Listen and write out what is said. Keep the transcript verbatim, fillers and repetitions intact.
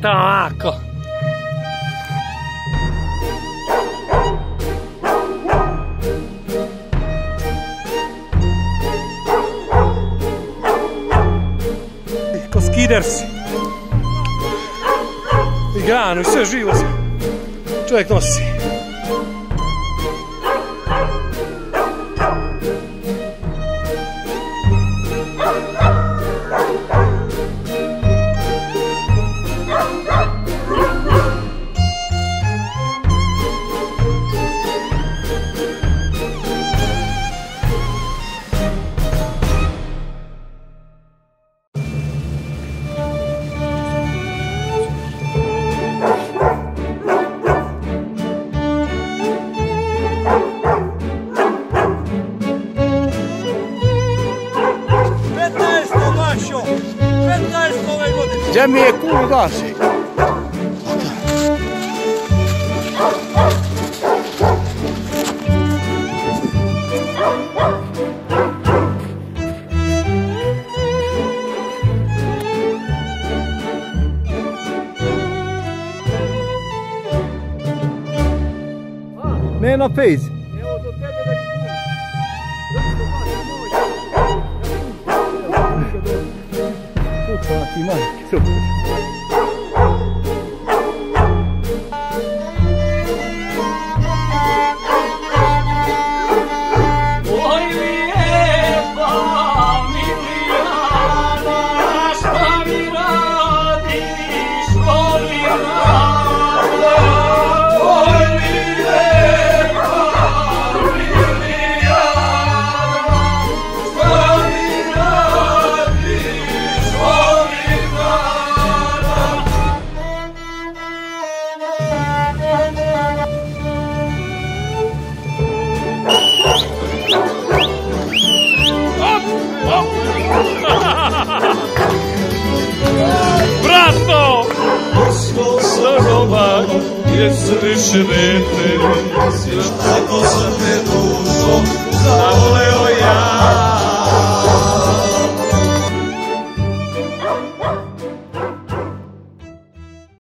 tamako. Ko skider si. I granu i sve živo se čovjek nosi. Gdje mi je kul gasi? Ne na fejz. Evo do tebe neki kul. Ti majke, super. Brato! Sto sa romak, je srećnete,